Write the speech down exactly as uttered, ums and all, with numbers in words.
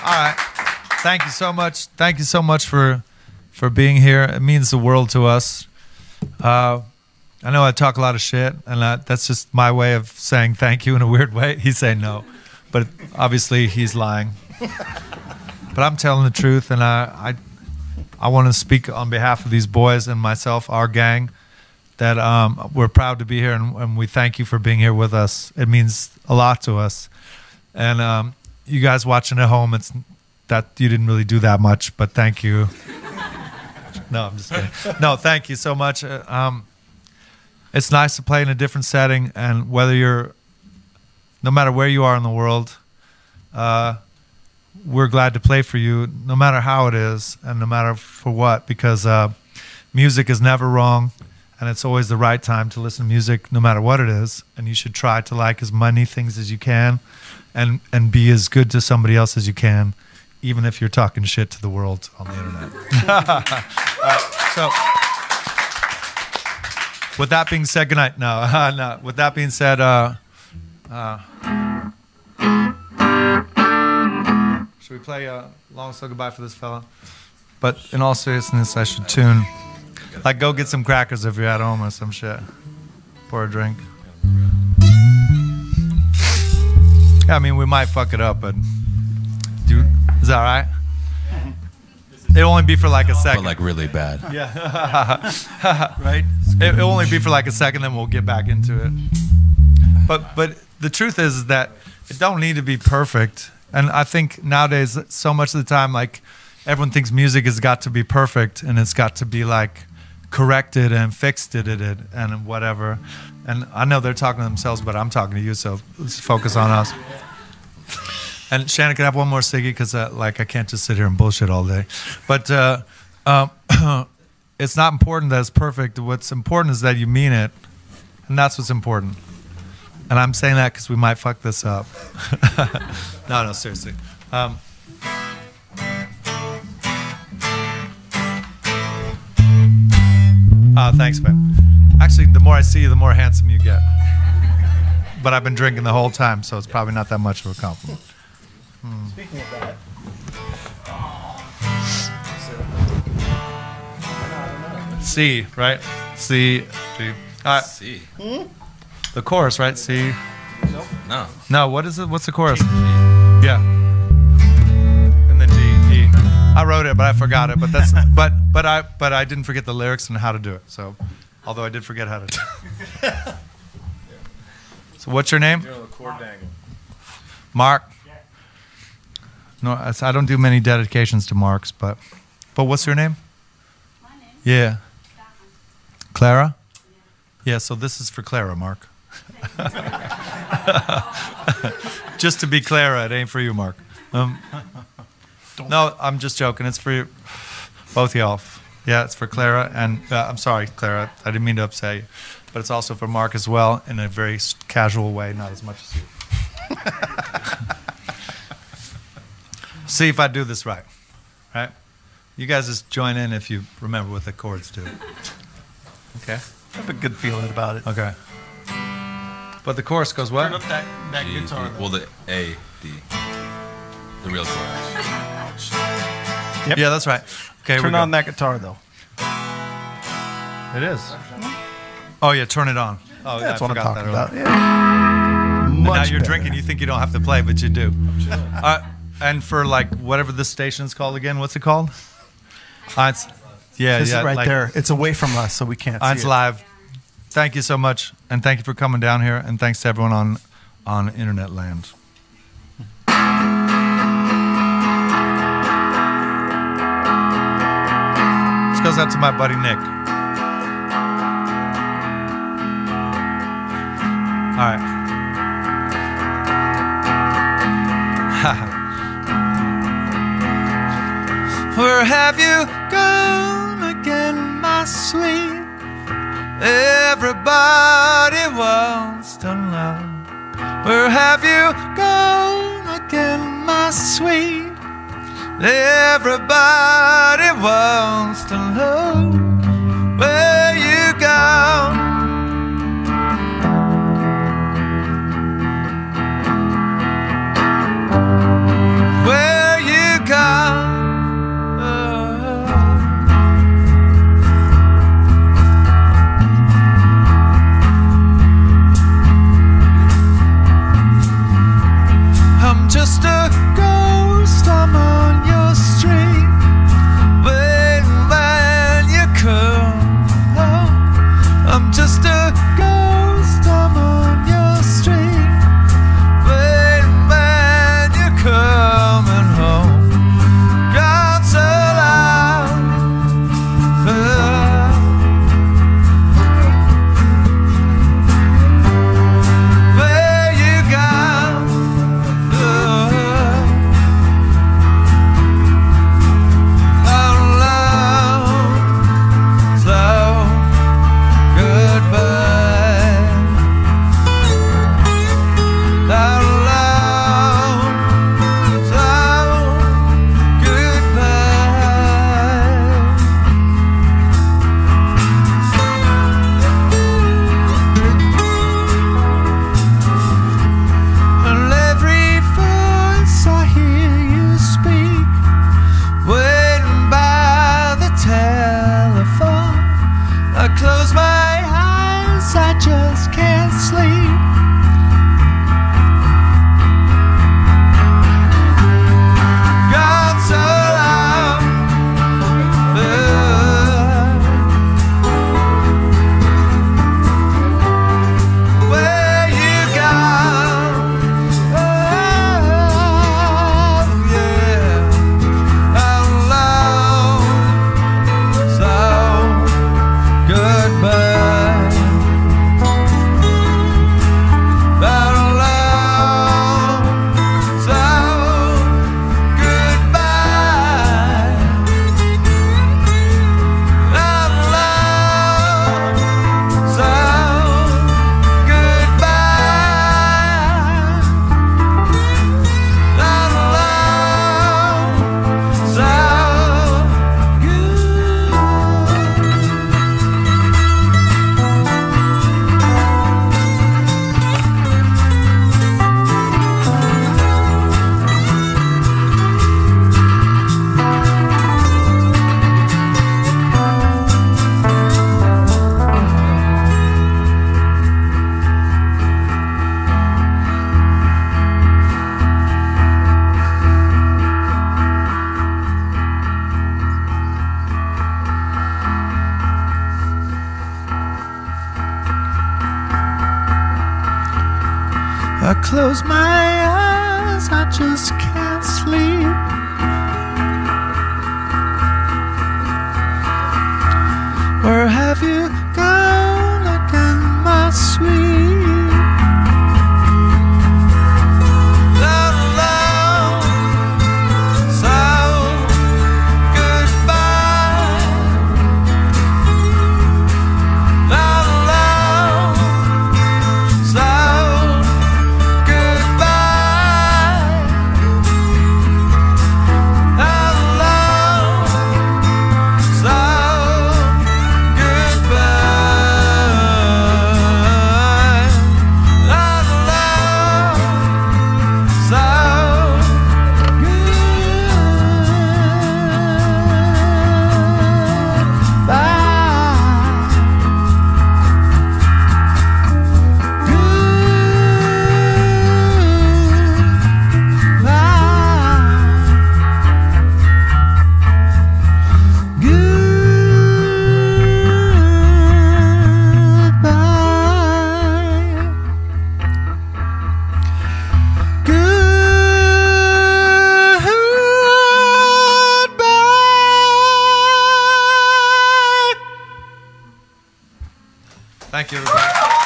right. Thank you so much. Thank you so much for for being here. It means the world to us. Uh, I know I talk a lot of shit, and I, that's just my way of saying thank you in a weird way. He's saying no, but obviously he's lying. But I'm telling the truth, and I I, I want to speak on behalf of these boys and myself, our gang, that um, we're proud to be here, and, and we thank you for being here with us. It means a lot to us. And um, you guys watching at home, it's that you didn't really do that much, but thank you. No, I'm just kidding. No, thank you so much. Uh, um, it's nice to play in a different setting, and whether you're, no matter where you are in the world, uh, we're glad to play for you, no matter how it is, and no matter for what, because uh, music is never wrong, and it's always the right time to listen to music, no matter what it is, and you should try to like as many things as you can, and, and be as good to somebody else as you can, even if you're talking shit to the world on the internet. uh, so, with that being said, good night. No, uh, no. With that being said, uh, uh, should we play a long slow goodbye for this fella? But in all seriousness, I should tune. Like, go get some crackers if you're at home or some shit. Pour a drink. Yeah, I mean, we might fuck it up, but do, is that all right? It'll only be for like a second. But like really bad. Yeah. Right? It, it'll only be for like a second, then we'll get back into it. But but the truth is, is that it don't need to be perfect. And I think nowadays, so much of the time, like, everyone thinks music has got to be perfect, and it's got to be like corrected and fixed it, it, it and whatever. And I know they're talking to themselves, but I'm talking to you, so let's focus on us. And Shannon, can I have one more ciggy? Because uh, like I can't just sit here and bullshit all day. But uh, um, it's not important that it's perfect. What's important is that you mean it, and that's what's important. And I'm saying that because we might fuck this up. No, no, seriously. Um, Oh, thanks, man. Actually, the more I see you, the more handsome you get. But I've been drinking the whole time, so it's probably not that much of a compliment. Hmm. Speaking of that. C, right? C. G. Uh, C. Hmm? The chorus, right? C. Nope. No. No, what is it? What's the chorus? Yeah. And then D, E. I wrote it, but I forgot it. But that's but but I but I didn't forget the lyrics and how to do it. So, although I did forget how to do it. So, what's your name? Mark. No, I I don't do many dedications to Marks, but but what's your name? My name? Yeah. Clara. Yeah. So this is for Clara, Mark. Just to be Clara, it ain't for you, Mark. Um, no, I'm just joking. It's for you, both y'all. Yeah, it's for Clara, and uh, I'm sorry, Clara. I didn't mean to upset you, but it's also for Mark as well, in a very casual way, not as much as you. See if I do this right. Right? You guys just join in if you remember what the chords do. Okay. I have a good feeling about it. Okay. But the chorus goes what? Turn up that, that G, guitar. D. Well, the A, D. The real chorus. Yep. Yeah, that's right. Okay. Turn on that guitar, though. It is. Oh yeah, turn it on. Oh, That's I what I'm forgot talking that about. Yeah. And now Much you're better. drinking. You think you don't have to play, but you do. Uh, and for like whatever this station's called again, what's it called? Eins. Yeah, This yeah. is right like, there. It's away from us, so we can't Eins see it. Live. Thank you so much, and thank you for coming down here, and thanks to everyone on on Internet Land. This goes out to my buddy Nick. All right. Where have you gone again, my sweet? Everybody wants to know. Where have you gone again, my sweet? Everybody wants to know where you gone. Where you close my eyes, I just can't sleep. Where have you gone again, my sweet? Love, love, so goodbye. Love, love, so goodbye. Love, love, so Thank you, everybody.